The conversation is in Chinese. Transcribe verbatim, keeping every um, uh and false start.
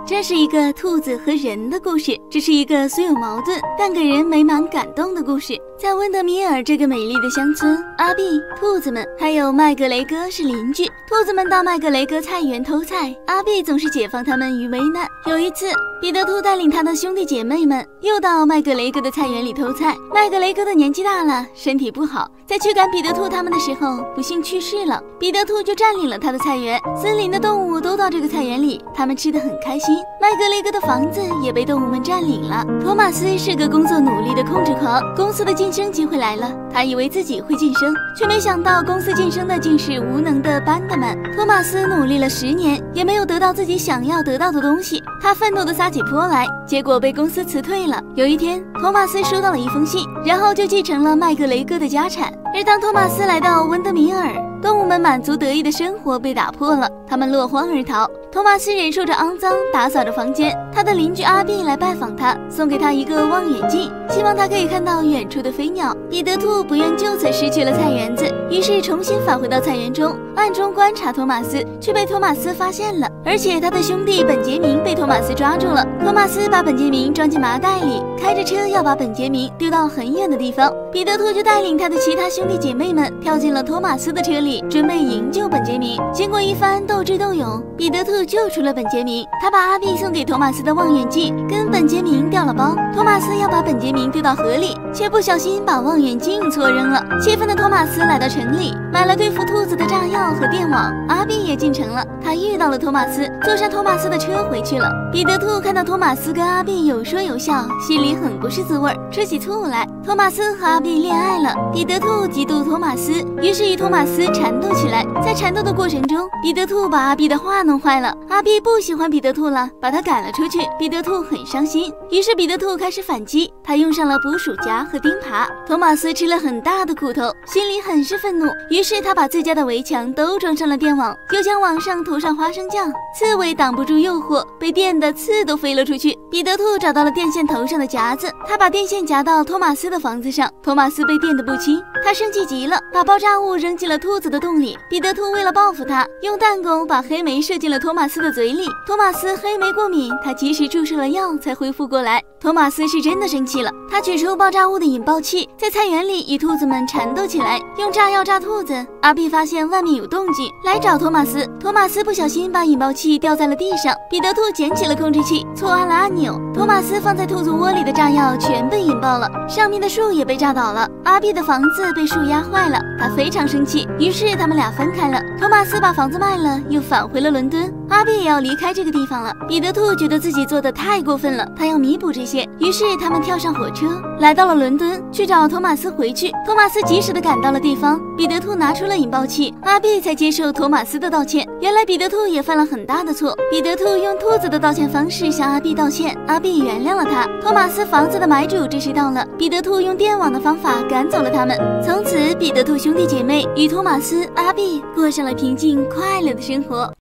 这是一个兔子和人的故事，这是一个虽有矛盾但给人美满感动的故事。在温德米尔这个美丽的乡村，阿碧、兔子们还有麦格雷戈是邻居。兔子们到麦格雷戈菜园偷菜，阿碧总是解放他们于危难。有一次，彼得兔带领他的兄弟姐妹们又到麦格雷戈的菜园里偷菜。麦格雷戈的年纪大了，身体不好，在驱赶彼得兔他们的时候不幸去世了。彼得兔就占领了他的菜园，森林的动物都到这个菜园里，他们吃得很开心。麦格雷戈的房子也被动物们占领了。托马斯是个工作努力的控制狂，公司的晋升机会来了，他以为自己会晋升，却没想到公司晋升的竟是无能的班德曼。托马斯努力了十年，也没有得到自己想要得到的东西，他愤怒地撒起泼来，结果被公司辞退了。有一天，托马斯收到了一封信，然后就继承了麦格雷戈的家产。而当托马斯来到温德米尔，动物们满足得意的生活被打破了，他们落荒而逃。托马斯忍受着肮脏，打扫着房间。他的邻居阿碧来拜访他，送给他一个望远镜，希望他可以看到远处的飞鸟。彼得兔不愿就此失去了菜园子，于是重新返回到菜园中，暗中观察托马斯，却被托马斯发现了，而且他的兄弟本杰明被托马斯抓住了。托马斯把本杰明装进麻袋里，开着车要把本杰明丢到很远的地方。彼得兔就带领他的其他兄弟姐妹们跳进了托马斯的车里，准备营救本杰明。经过一番斗智斗勇，彼得兔救出了本杰明。他把阿碧送给托马斯的望远镜跟本杰明调了包。托马斯要把本杰明丢到河里，却不小心把望远镜错扔了。气愤的托马斯来到城里，买了对付兔子的炸药和电网。阿碧也进城了，他遇到了托马斯，坐上托马斯的车回去了。彼得兔看到托马斯跟阿碧有说有笑，心里很不是滋味，吃起醋来。托马斯和阿碧恋爱了，彼得兔嫉妒托马斯，于是与托马斯缠斗起来。在缠斗的过程中，彼得兔把阿碧的画弄坏了，阿碧不喜欢彼得兔了，把他赶了出去。彼得兔很伤心，于是彼得兔开始反击，他用上了捕鼠夹和钉耙。托马斯吃了很大的苦头，心里很是愤怒，于是他把自家的围墙都装上了电网，又将网上涂上花生酱。刺猬挡不住诱惑，被电的刺都飞了出去。彼得兔找到了电线头上的夹子，他把电线夹到托马斯的房子上，托马斯被电得不轻，他生气极了，把爆炸物扔进了兔子的洞里。彼得兔为了报复他，用弹弓把黑莓射进了托马斯的嘴里。托马斯黑莓过敏，他及时注射了药才恢复过来。托马斯是真的生气了，他取出爆炸物的引爆器，在菜园里与兔子们缠斗起来，用炸药炸兔子。阿碧发现外面有动静，来找托马斯。托马斯不小心把引爆器掉在了地上，彼得兔捡起了控制器，错按了按钮，托马斯放在兔子窝里的炸药全被引爆了，上面的树也被炸倒了。阿碧的房子被树压坏了，他非常生气，于是他们俩分开了。托马斯把房子卖了，又返回了伦敦。阿碧也要离开这个地方了。彼得兔觉得自己做的太过分了，他要弥补这些，于是他们跳上火车，来到了伦敦，去找托马斯回去。托马斯及时的赶到了地方，彼得兔拿出了引爆器，阿碧才接受托马斯的道歉。原来彼得兔也犯了很大的错，彼得兔用兔子的道歉方式向阿碧道歉，阿碧原谅了他。托马斯房子的买主这时到了，彼得兔用电网的方法赶走了他们。从此，彼得兔兄弟姐妹与托马斯、阿碧过上了平静快乐的生活。